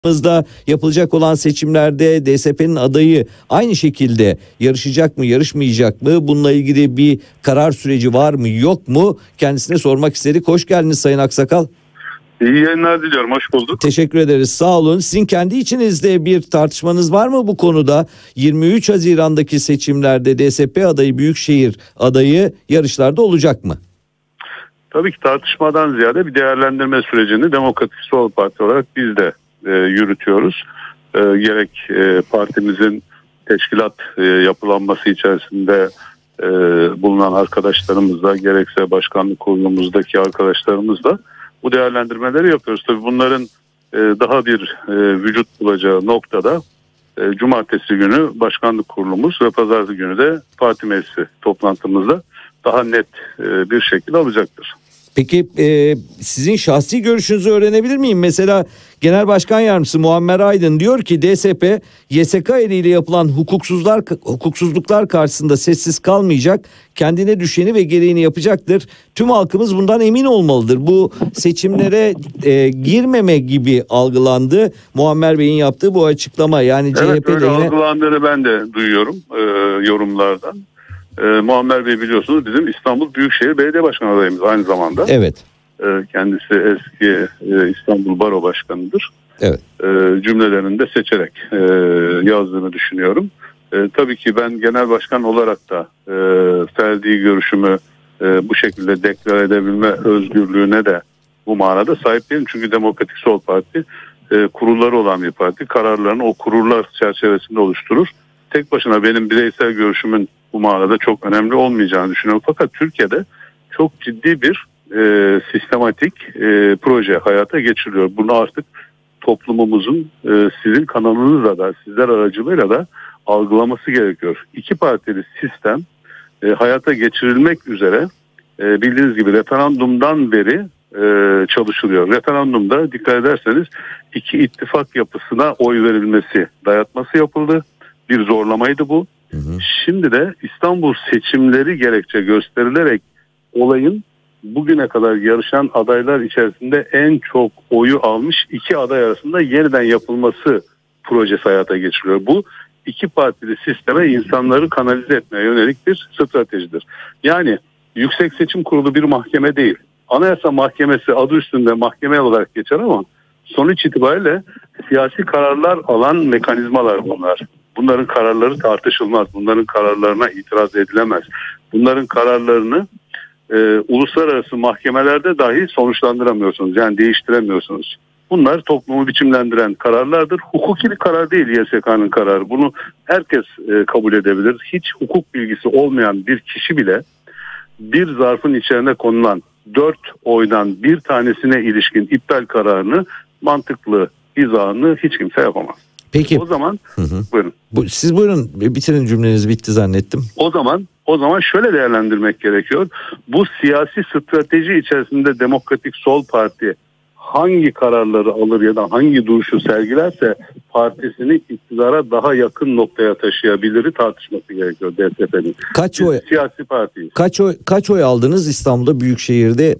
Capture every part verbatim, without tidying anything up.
yapılacak olan seçimlerde D S P'nin adayı aynı şekilde yarışacak mı, yarışmayacak mı? Bununla ilgili bir karar süreci var mı, yok mu? Kendisine sormak istedik. Hoş geldiniz Sayın Aksakal. İyi yayınlar diliyorum. Hoş bulduk. Teşekkür ederiz. Sağ olun. Sizin kendi içinizde bir tartışmanız var mı bu konuda? yirmi üç Haziran'daki seçimlerde D S P adayı, Büyükşehir adayı yarışlarda olacak mı? Tabii ki tartışmadan ziyade bir değerlendirme sürecini Demokratik Sol Parti olarak biz de e, yürütüyoruz. E, gerek e, partimizin teşkilat e, yapılanması içerisinde e, bulunan arkadaşlarımızla, gerekse başkanlık kurulumuzdaki arkadaşlarımızla bu değerlendirmeleri yapıyoruz. Tabii bunların e, daha bir e, vücut bulacağı noktada e, cumartesi günü başkanlık kurulumuz ve pazartesi günü de parti meclisi toplantımızda daha net e, bir şekilde alacaktır. Peki e, sizin şahsi görüşünüzü öğrenebilir miyim? Mesela Genel Başkan Yardımcısı Muammer Aydın diyor ki D S P Y S K eliyle yapılan hukuksuzlar hukuksuzluklar karşısında sessiz kalmayacak, kendine düşeni ve gereğini yapacaktır. Tüm halkımız bundan emin olmalıdır. Bu seçimlere e, girmeme gibi algılandı Muammer Bey'in yaptığı bu açıklama. Yani evet, C H P öyle lehine... algılandığını ben de duyuyorum e, yorumlardan. E, Muammer Bey biliyorsunuz bizim İstanbul Büyükşehir Belediye Başkanı adayımız aynı zamanda. Evet. E, kendisi eski e, İstanbul Baro Başkanı'dır. Evet. E, cümlelerini de seçerek e, yazdığını düşünüyorum. E, tabii ki ben genel başkan olarak da e, ferdi görüşümü e, bu şekilde deklar edebilme özgürlüğüne de bu manada sahip değilim. Çünkü Demokratik Sol Parti e, kurulları olan bir parti. Kararlarını o kurullar çerçevesinde oluşturur. Tek başına benim bireysel görüşümün bu manada çok önemli olmayacağını düşünüyorum. Fakat Türkiye'de çok ciddi bir e, sistematik e, proje hayata geçiriliyor. Bunu artık toplumumuzun e, sizin kanalınızla da sizler aracılığıyla da algılaması gerekiyor. İki partili sistem e, hayata geçirilmek üzere e, bildiğiniz gibi referandumdan beri e, çalışılıyor. Referandumda dikkat ederseniz iki ittifak yapısına oy verilmesi, dayatması yapıldı. Bir zorlamaydı bu. Hı hı. Şimdi de İstanbul seçimleri gerekçe gösterilerek olayın bugüne kadar yarışan adaylar içerisinde en çok oyu almış iki aday arasında yeniden yapılması projesi hayata geçiriliyor. Bu iki partili sisteme insanları kanalize etmeye yönelik bir stratejidir. Yani Yüksek Seçim Kurulu bir mahkeme değil. Anayasa Mahkemesi adı üstünde mahkeme olarak geçer ama sonuç itibariyle siyasi kararlar alan mekanizmalar bunlar. Bunların kararları tartışılmaz. Bunların kararlarına itiraz edilemez. Bunların kararlarını e, uluslararası mahkemelerde dahi sonuçlandıramıyorsunuz. Yani değiştiremiyorsunuz. Bunlar toplumu biçimlendiren kararlardır. Hukuki bir karar değil Y S K'nın kararı. Bunu herkes e, kabul edebilir. Hiç hukuk bilgisi olmayan bir kişi bile bir zarfın içerisine konulan dört oydan bir tanesine ilişkin iptal kararını mantıklı izahını hiç kimse yapamaz. Peki. O zaman hı hı. buyurun. Bu, siz buyurun, bitirin, cümleniz bitti zannettim. O zaman o zaman şöyle değerlendirmek gerekiyor. Bu siyasi strateji içerisinde Demokratik Sol Parti hangi kararları alır ya da hangi duruşu sergilerse partisini iktidara daha yakın noktaya taşıyabilir tartışması gerekiyor D S P'nin. Kaç oy? Siyasi partiyiz. Kaç oy kaç oy aldınız İstanbul'da Büyükşehir'de?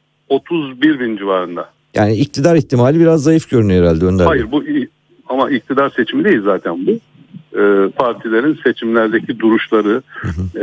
otuz bir bin civarında. Yani iktidar ihtimali biraz zayıf görünüyor herhalde Önder Bey. Hayır, bu ama iktidar seçimi değil zaten bu. E, partilerin seçimlerdeki duruşları hı hı. E,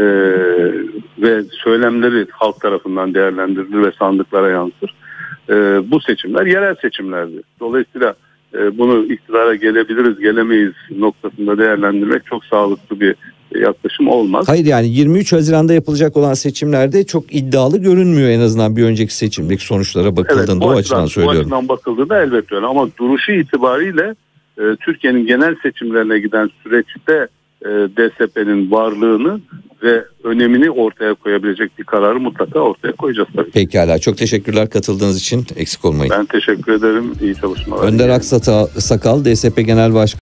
ve söylemleri halk tarafından değerlendirilir ve sandıklara yansır. E, bu seçimler yerel seçimlerdi. Dolayısıyla e, bunu iktidara gelebiliriz, gelemeyiz noktasında değerlendirmek çok sağlıklı bir yaklaşım olmaz. Hayır, yani yirmi üç Haziran'da yapılacak olan seçimlerde çok iddialı görünmüyor en azından bir önceki seçimdeki sonuçlara bakıldığında. Evet, o açıdan, açıdan söylüyorum. Bu açıdan bakıldığında elbette öyle ama duruşu itibariyle e, Türkiye'nin genel seçimlerine giden süreçte e, D S P'nin varlığını ve önemini ortaya koyabilecek bir kararı mutlaka ortaya koyacağız tabii. Pekala, çok teşekkürler katıldığınız için, eksik olmayın. Ben teşekkür ederim, iyi çalışmalar. Önder Aksakal, D S P Genel Başkanı.